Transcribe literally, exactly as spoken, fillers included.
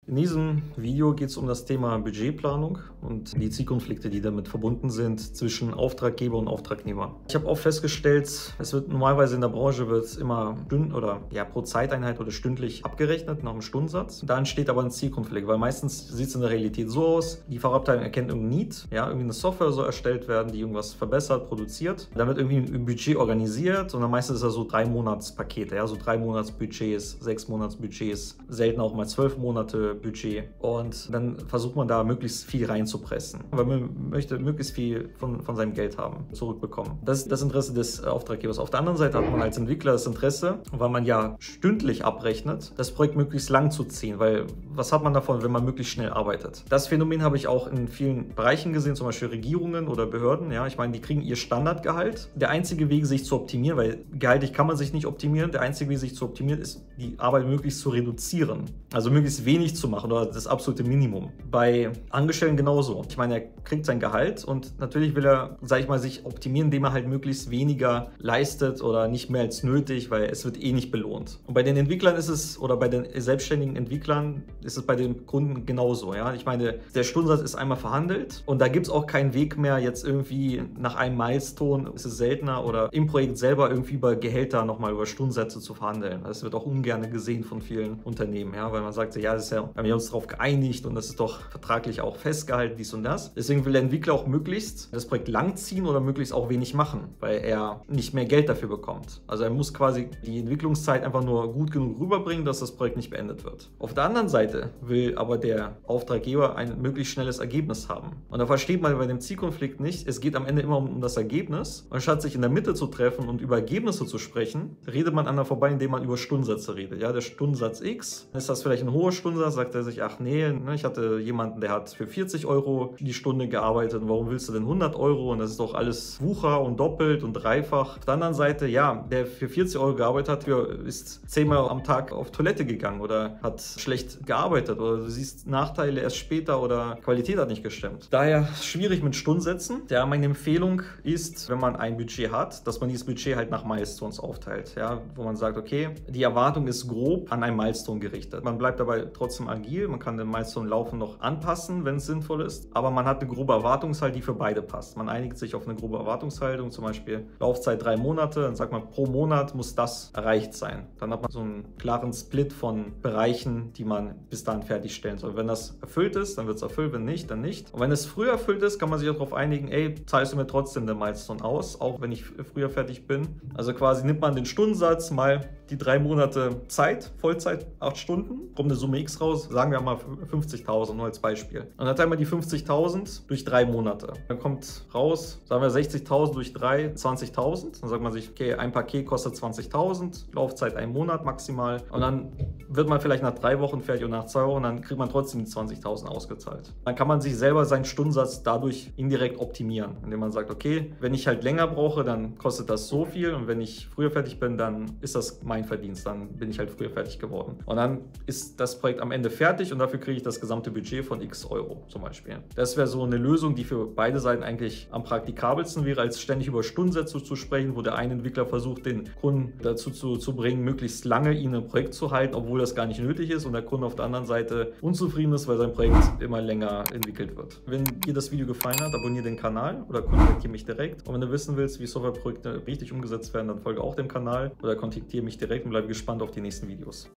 In diesem Video geht es um das Thema Budgetplanung und die Zielkonflikte, die damit verbunden sind zwischen Auftraggeber und Auftragnehmer. Ich habe auch festgestellt, es wird normalerweise in der Branche wird immer stünd oder ja, pro Zeiteinheit oder stündlich abgerechnet nach einem Stundensatz. Da entsteht aber ein Zielkonflikt, weil meistens sieht es in der Realität so aus, die Fachabteilung erkennt irgendein Need, ja, irgendwie eine Software soll erstellt werden, die irgendwas verbessert, produziert. Dann wird irgendwie ein Budget organisiert und dann meistens ist das so drei Monatspakete, ja, so drei Monatsbudgets, sechs Monatsbudgets, selten auch mal zwölf Monate Budget. Und dann versucht man da möglichst viel reinzupressen, weil man möchte möglichst viel von, von seinem Geld haben, zurückbekommen. Das ist das Interesse des Auftraggebers. Auf der anderen Seite hat man als Entwickler das Interesse, weil man ja stündlich abrechnet, das Projekt möglichst lang zu ziehen, weil was hat man davon, wenn man möglichst schnell arbeitet? Das Phänomen habe ich auch in vielen Bereichen gesehen, zum Beispiel Regierungen oder Behörden. Ja, ich meine, die kriegen ihr Standardgehalt. Der einzige Weg, sich zu optimieren, weil gehaltlich kann man sich nicht optimieren, der einzige Weg, sich zu optimieren, ist, die Arbeit möglichst zu reduzieren. Also möglichst wenig zu machen oder das absolute Minimum. Bei Angestellten genauso. Ich meine, er kriegt sein Gehalt und natürlich will er, sage ich mal, sich optimieren, indem er halt möglichst weniger leistet oder nicht mehr als nötig, weil es wird eh nicht belohnt. Und bei den Entwicklern ist es, oder bei den selbstständigen Entwicklern ist es bei den Kunden genauso. Ja? Ich meine, der Stundensatz ist einmal verhandelt und da gibt es auch keinen Weg mehr, jetzt irgendwie nach einem Milestone, ist es seltener, oder im Projekt selber irgendwie über Gehälter nochmal über Stundensätze zu verhandeln. Das wird auch ungern gesehen von vielen Unternehmen, ja? Weil man sagt, ja, das ist ja, wir haben uns darauf geeinigt und das ist doch vertraglich auch festgehalten, dies und das. Deswegen will der Entwickler auch möglichst das Projekt langziehen oder möglichst auch wenig machen, weil er nicht mehr Geld dafür bekommt. Also er muss quasi die Entwicklungszeit einfach nur gut genug rüberbringen, dass das Projekt nicht beendet wird. Auf der anderen Seite will aber der Auftraggeber ein möglichst schnelles Ergebnis haben. Und da versteht man bei dem Zielkonflikt nicht, es geht am Ende immer um das Ergebnis. Und statt sich in der Mitte zu treffen und über Ergebnisse zu sprechen, redet man aneinander vorbei, indem man über Stundensätze redet. Ja, der Stundensatz X, ist das vielleicht ein hoher Stundensatz, sagt er sich, ach nee, ne, ich hatte jemanden, der hat für vierzig Euro die Stunde gearbeitet, warum willst du denn hundert Euro? Und das ist doch alles Wucher und doppelt und dreifach. Auf der anderen Seite, ja, der für vierzig Euro gearbeitet hat, ist zehnmal am Tag auf Toilette gegangen oder hat schlecht gearbeitet oder du siehst Nachteile erst später oder Qualität hat nicht gestimmt. Daher schwierig mit Stundensätzen. Ja, meine Empfehlung ist, wenn man ein Budget hat, dass man dieses Budget halt nach Milestones aufteilt, ja, wo man sagt, okay, die Erwartung ist grob an ein Milestone gerichtet. Man bleibt dabei trotzdem agil, man kann den Milestone laufen noch anpassen, wenn es sinnvoll ist, aber man hat eine grobe Erwartungshaltung, die für beide passt. Man einigt sich auf eine grobe Erwartungshaltung, zum Beispiel Laufzeit drei Monate, dann sagt man, pro Monat muss das erreicht sein. Dann hat man so einen klaren Split von Bereichen, die man bis dahin fertigstellen soll. Wenn das erfüllt ist, dann wird es erfüllt, wenn nicht, dann nicht. Und wenn es früher erfüllt ist, kann man sich auch darauf einigen, ey, zahlst du mir trotzdem den Milestone aus, auch wenn ich früher fertig bin. Also quasi nimmt man den Stundensatz mal die drei Monate Zeit, Vollzeit, acht Stunden, kommt eine Summe X raus, sagen wir mal fünfzigtausend, nur als Beispiel. Und dann teilen wir die fünfzigtausend durch drei Monate. Dann kommt raus, sagen wir sechzigtausend durch drei, zwanzigtausend. Dann sagt man sich, okay, ein Paket kostet zwanzigtausend, Laufzeit ein Monat maximal. Und dann wird man vielleicht nach drei Wochen fertig und nach zwei Wochen, dann kriegt man trotzdem die zwanzigtausend ausgezahlt. Dann kann man sich selber seinen Stundensatz dadurch indirekt optimieren, indem man sagt, okay, wenn ich halt länger brauche, dann kostet das so viel und wenn ich früher fertig bin, dann ist das mein Verdienst, dann bin ich halt früher fertig geworden. Und dann ist das Projekt am Ende fertig und dafür kriege ich das gesamte Budget von x Euro zum Beispiel. Das wäre so eine Lösung, die für beide Seiten eigentlich am praktikabelsten wäre, als ständig über Stundensätze zu sprechen, wo der eine Entwickler versucht, den Kunden dazu zu, zu bringen, möglichst lange ihn im Projekt zu halten, obwohl das gar nicht nötig ist und der Kunde auf der anderen Seite unzufrieden ist, weil sein Projekt immer länger entwickelt wird. Wenn dir das Video gefallen hat, abonniere den Kanal oder kontaktiere mich direkt. Und wenn du wissen willst, wie Softwareprojekte richtig umgesetzt werden, dann folge auch dem Kanal oder kontaktiere mich direkt und bleibe gespannt auf die nächsten Videos.